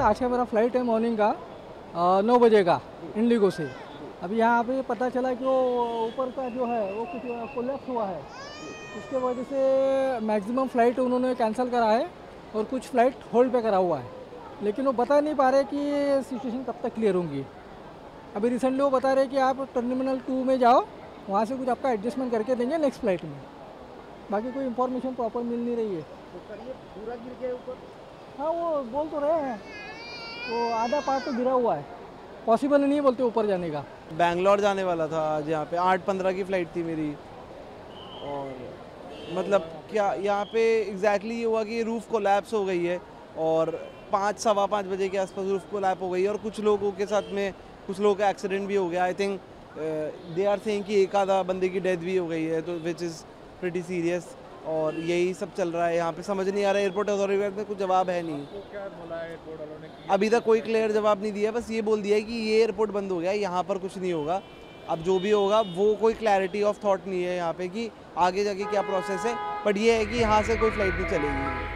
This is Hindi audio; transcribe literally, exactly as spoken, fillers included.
आज का मेरा फ्लाइट है मॉर्निंग का नौ बजे का इंडिगो से। अभी यहाँ पे पता चला कि वो ऊपर का जो है वो कुछ कोलैप्स हुआ है, उसके वजह से मैक्सिमम फ़्लाइट उन्होंने कैंसिल करा है और कुछ फ़्लाइट होल्ड पे करा हुआ है, लेकिन वो बता नहीं पा रहे कि ये सिचुएशन कब तक क्लियर होंगी। अभी रिसेंटली वो बता रहे कि आप टर्मिनल टू में जाओ, वहाँ से कुछ आपका एडजस्टमेंट करके देंगे नेक्स्ट फ्लाइट में। बाकी कोई इन्फॉर्मेशन प्रॉपर मिल नहीं रही है। तो सर ये पूरा गिर गया ऊपर? हाँ, वो बोल तो रहे हैं, तो आधा पार्ट तो गिरा हुआ है, पॉसिबल नहीं बोलते ऊपर जाने का। बैंगलोर जाने वाला था आज, यहाँ पे आठ पंद्रह की फ़्लाइट थी मेरी, और मतलब क्या यहाँ पे एग्जैक्टली ये हुआ कि रूफ़ कोलैप्स हो गई है और पाँच सवा पाँच बजे के आसपास रूफ़ कोलैप्स हो गई है और कुछ लोगों के साथ में कुछ लोगों का एक्सीडेंट भी हो गया। I think they are saying कि एक आधा बंदे की डेथ भी हो गई है, तो विच इज़ प्रिटी सीरियस, और यही सब चल रहा है यहाँ पे। समझ नहीं आ रहा है, एयरपोर्ट अथॉरिटी में कुछ जवाब है नहीं। तो क्या बोला है एयरपोर्ट वालों ने? अभी तक कोई क्लियर जवाब नहीं दिया, बस ये बोल दिया है कि ये एयरपोर्ट बंद हो गया, यहाँ पर कुछ नहीं होगा। अब जो भी होगा वो कोई क्लैरिटी ऑफ थॉट नहीं है यहाँ पे कि आगे जाके क्या प्रोसेस है, बट ये है कि यहाँ से कोई फ़्लाइट नहीं चलेगी।